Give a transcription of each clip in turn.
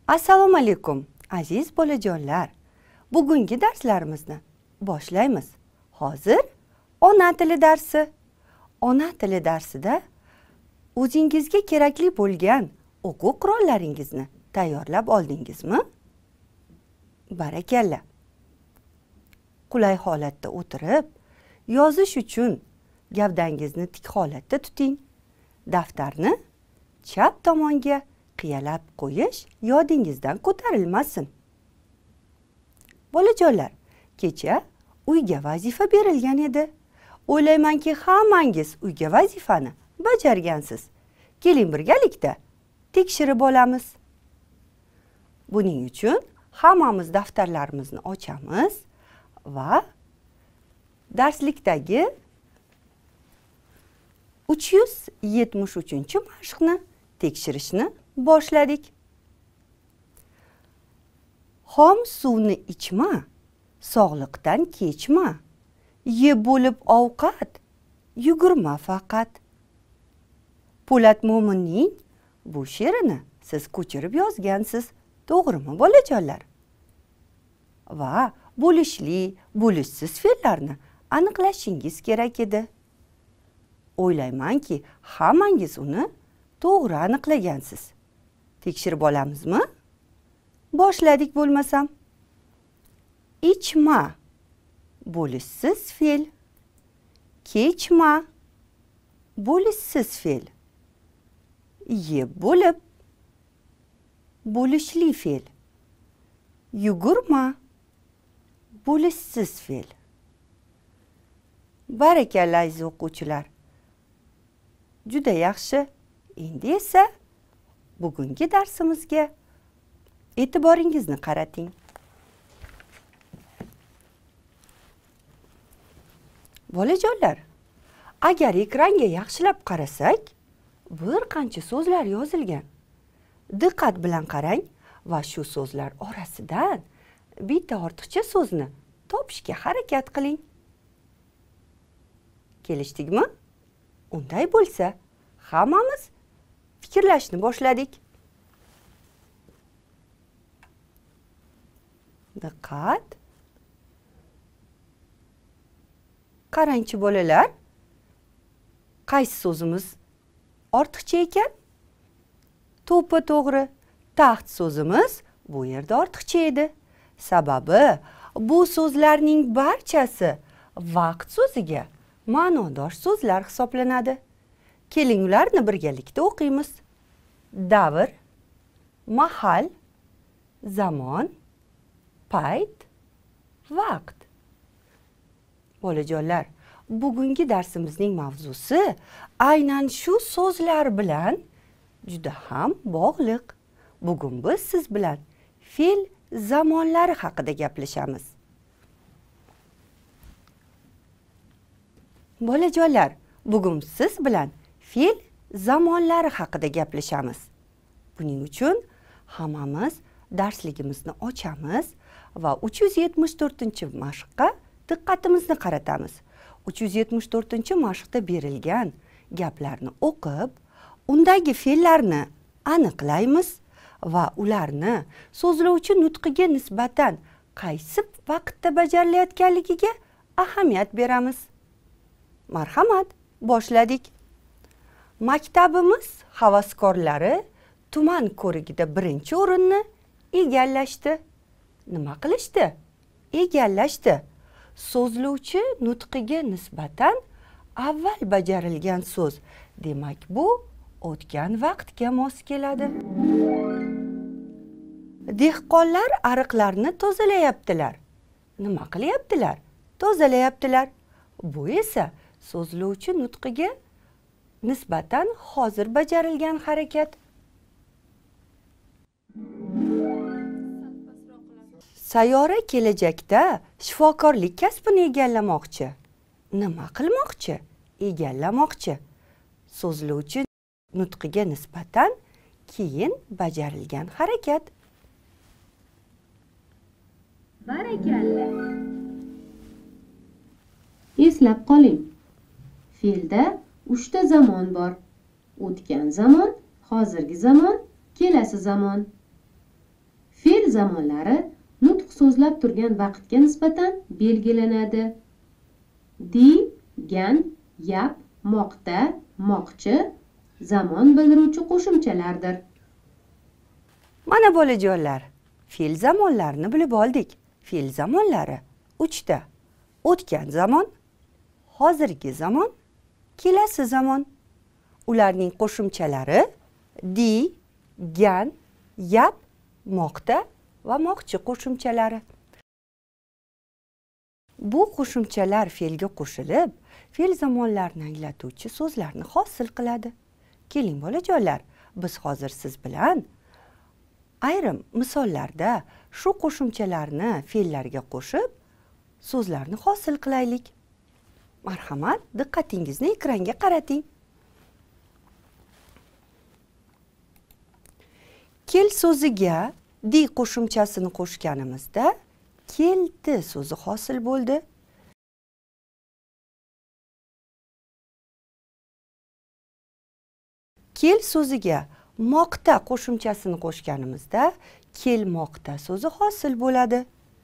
Assalomu alaykum, aziz bolajonlar. Bugungi darslarimizni boshlaymiz. Hozir ona tili darsi. Ona tili darsida o'zingizga kerakli bo'lgan o'quv qurollaringizni tayyorlab oldingizmi? Barakalla. Qulay holatda o'tirib, yozish uchun gavdangizni tik holatda tuting. Daftarni chap tomonga qiyalab qo'yish yodingizdan ko'tarilmasin. Bolajonlar, kecha uyga vazifa berilgan edi. O'ylaymanki, hammangiz uyga vazifani bajargansiz. Keling birgalikda tekshirib olamiz. Buning uchun hammamiz daftarlarimizni ochamiz va darslikdagi 373-mashqni tekshirishni boshladik. Xom suvni ichma, sog'liqdan kechma. Yeb bo'lib ovqat, yugurma faqat. Po'lat Mo'minning bu she'rini siz ko'chirib yozgansiz, to'g'rimi bolajonlar? Va bo'lishli, bo'lishsiz fe'llarni aniqlashingiz kerak edi. O'ylaymanki, hammangiz uni to'g'ri aniqlagansiz. Tekshirib olamizmi? Boshladik bo'lmasam. Ichma, bo'lishsiz fe'l. Kechma, bo'lishsiz fe'l. Yeb bo'lib, bo'lishli fe'l. Yugurma, bo'lishsiz fe'l. Barakalla aziz o'quvchilar. Juda yaxshi. Endi esa bugungi darsimizga e'tiboringizni qarating. Bolajonlar, agar ekranga yaxshilab qarasak, bir qancha so'zlar yozilgan. Diqqat bilan qarang va shu so'zlar orasidan bitta ortiqcha so'zni topishga harakat qiling. Kelishdikmi? Unday bo'lsa, hammamiz fikrlashni boshladik. Diqqat. Qarangchi bolalar. Qaysi so'zimiz ortiqcha ekan? To'ppa to'g'ri. Taxt so'zimiz bu yerda ortiqcha edi. Sababi bu so'zlarning barchasi vaqt so'ziga ma'nodosh so'zlar hisoblanadi. Keling ularni birgalikda o'qiymiz. Davr, mahal, zamon, payt, vaqt. Bolajonlar, bugungi darsimizning mavzusi aynan shu so'zlar bilan juda ham bog'liq. Bugun biz siz bilan fe'l zamonlari haqida gaplashamiz. Bolajonlar, bugun siz bilan fe'l zamonlari haqida gaplashamiz. Buning uchun hammamiz darsligimizni ochamiz va 374-mashqqa diqqatimizni qaratamiz. 374-mashqda berilgan gaplarni o'qib, undagi fe'llarni aniqlaymiz va ularni so'zlovchi nutqiga nisbatan qaysi vaqtda bajarilayotganligiga ahamiyat beramiz. Marhamat, boshladik. Maktabimiz havaskorlari tuman ko'rigida birinchi o'rinni egallashdi. Nima qilishdi? Egallashdi. So'zlovchi nutqiga nisbatan avval bajarilgan so'z. Demak, bu o'tgan vaqtga mos keladi. Dehqonlar ariqlarni tozalayaptilar. Nima qilyaptilar? Tozalayaptilar. Bu esa so'zlovchi nutqiga nisbatan hozir bajarilgan harakat. Sayyora kelajakda shifokorlik kasbini egallamoqchi. Nima qilmoqchi? Egallamoqchi. So'zlovchi nutqiga nisbatan keyin bajarilgan harakat. Barakalla. Eslab qoling. Fe'lda 3 ta zamon bor. O'tgan zamon, hozirgi zamon, kelasi zamon. zamonlari nutq so'zlab turgan vaqtga nisbatan belgilanadi. Di, gan, yap, moqda, moqchi zamon bildiruvchi qo'shimchalardir. Mana bolajonlar, fe'l zamonlarini bilib oldik. Fe'l zamonlari 3 ta. O'tgan zamon, hozirgi zamon, kelasi zamon. Ularning qo'shimchalari di, gan, yap, moqda va moqchi qo'shimchalari. Bu qo'shimchalar fe'lga qo'shilib, fe'l zamonlarini anglatuvchi so'zlarni hosil qiladi. Keling bolajonlar, biz hozir siz bilan ayrim misollarda shu qo'shimchalarni fe'llarga qo'shib so'zlarni hosil qilaylik. Marhamat, diqqatingizni ekranga qarating. Kel so'ziga di qo'shimchasini qo'shganimizda keldi so'zi hosil bo'ldi. Kel so'ziga moqta qo'shimchasini qo'shganimizda kelmoqda so'zi hosil bo'ladi.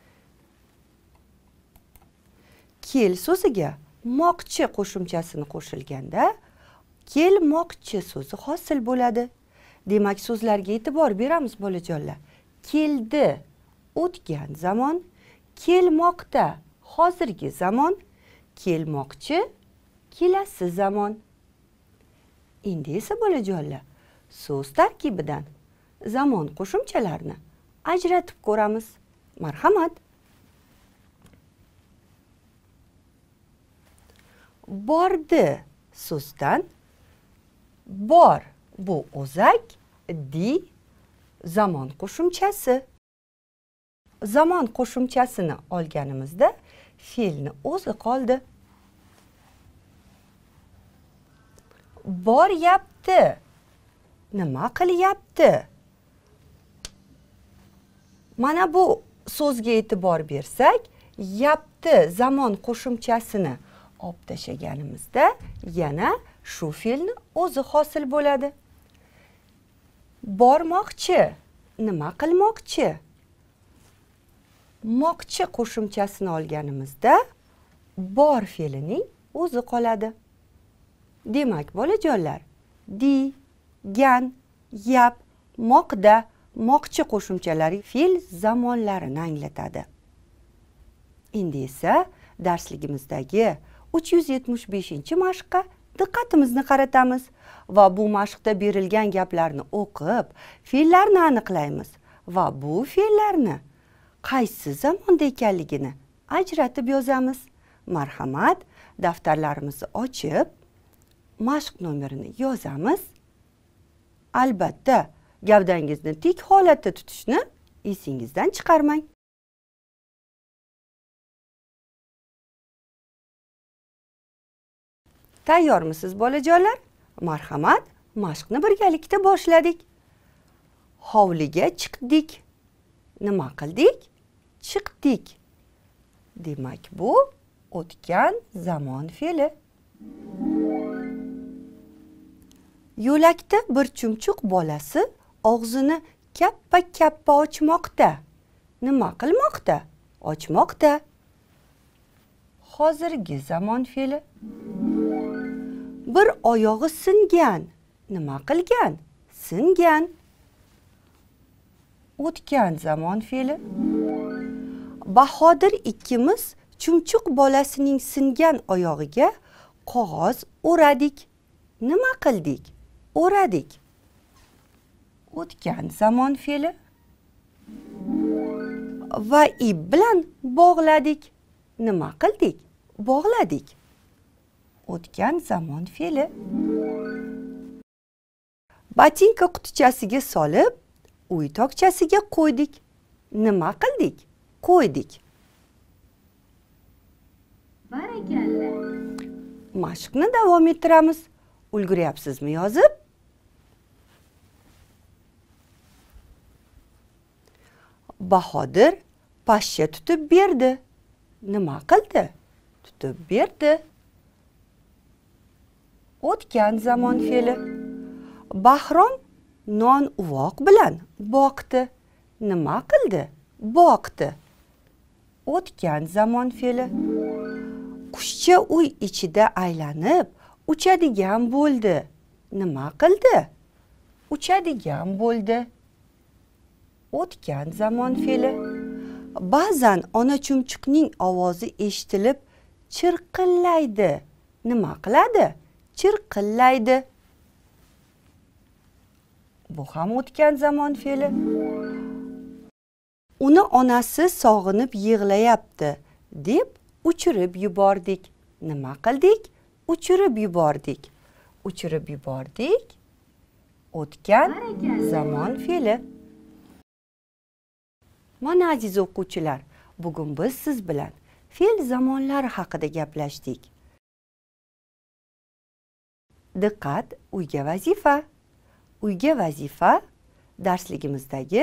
Kel so'ziga moqchi qo'shimchasini qo'shilganda kelmoqchi so'zi hosil bo'ladi. Demak, so'zlarga e'tibor beramiz bolajonlar. Keldi o'tgan zamon, kelmoqda hozirgi zamon, kelmoqchi kelasi zamon. Endi esa bolajonlar, so'z tarkibidan zamon qo'shimchalarini ajratib ko'ramiz. Marhamat. Bordi so'zdan bor bu o'zak, di zamon qo'shimchasi. Zamon qo'shimchasini olganimizda fe'lni o'zi qoldi. Boryapti. Nima qilyapti? Mana bu so'zga e'tibor bersak, yapti zamon qo'shimchasini olib tashlaganimizda yana shu fe'lni o'zi hosil bo'ladi. Bormoqchi. Nima qilmoqchi? Moqchi qo'shimchasini olganimizda bor fe'lining o'zi qoladi. Demak, bolajonlar, di, gan, yap, moqda, moqchi qo'shimchalari fe'l zamonlarini anglatadi. Endi esa darsligimizdagi 375-mashqqa diqqatimizni qaratamiz va bu mashqda berilgan gaplarni o'qib, fe'llarni aniqlaymiz va bu fe'llarni qaysi zamonda ekanligini ajratib yozamiz. Marhamat, daftarlarimizni ochib, mashq nomerini yozamiz. Albatta, gavdangizni tik holatda tutishni esingizdan chiqarmang. Tayyormisiz bolajonlar? Marhamat, mashqni birgalikda boshladik. Hovliga chiqdik. Nima qildik? Chiqdik. Demak, bu o'tgan zamon fe'li. Yo'lakda bir chumchuq bolasi og'zini kappa-kappa ochmoqda. Nima qilmoqda? Ochmoqda. Hozirgi zamon fe'li. Bir oyog'i singan. Nima qilgan? Singan. O'tgan zamon fe'li. Bahodir ikkimiz chumchuq bolasining singan oyog'iga qog'oz o'radik. Nima qildik? O'radik. O'tgan zamon fe'li. Va ip bilan bog'ladik. Nima qildik? Bog'ladik. O'tgan zamon fe'li. Botinka qutichasiga solib, uy tokchasiga qo'ydik. Nima qildik? Qo'ydik. Barakalla. Mashqni davom ettiramiz. Ulguryapsizmi yozib? Bahodir pashsha tutib berdi. Nima qildi? Tutib berdi. O'tgan zamon fe'li. Bahrom non uvoq bilan boqdi. nima qildi? Boqdi. O'tgan zamon fe'li. Qushcha uy ichida aylanib, uchadigan bo'ldi. Nima qildi? Uchadigan bo'ldi. O'tgan zamon fe'li. Ba'zan ona chumchuqning ovozi eshitilib, chirqillaydi. Nima qiladi? Chirqillaydi. Bu ham o'tgan zamon fe'li. Uni onasi sog'inib yig'layapti, deb uchirib yubordik. Nima qildik? Uchirib yubordik. Uchirib yubordik. O'tgan zamon fe'li. Mana aziz o'quvchilar, bugun biz siz bilan fe'l zamonlari haqida gaplashdik. Diqqat, uyga vazifa. Uyga vazifa darsligimizdagi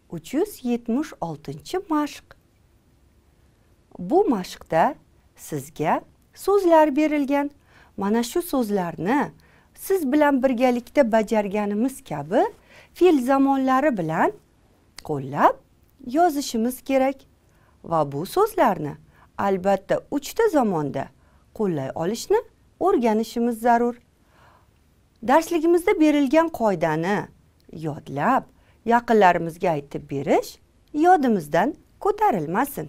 376-mashq. Bu mashqda sizga so'zlar berilgan. Mana shu so'zlarni siz bilan birgalikda bajarganimiz kabi fe'l zamonlari bilan qo'llab yozishimiz kerak. Va bu so'zlarni albatta 3 ta zamonda qo'llay olishni o'rganishimiz zarur. Darsligimizda berilgan qoidani yodlab, yaqinlarimizga aytib berish yodimizdan ko'tarilmasin.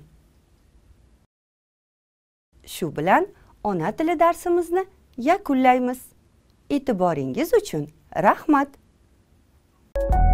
Shu bilan ona tili darsimizni yakunlaymiz. E'tiboringiz uchun rahmat.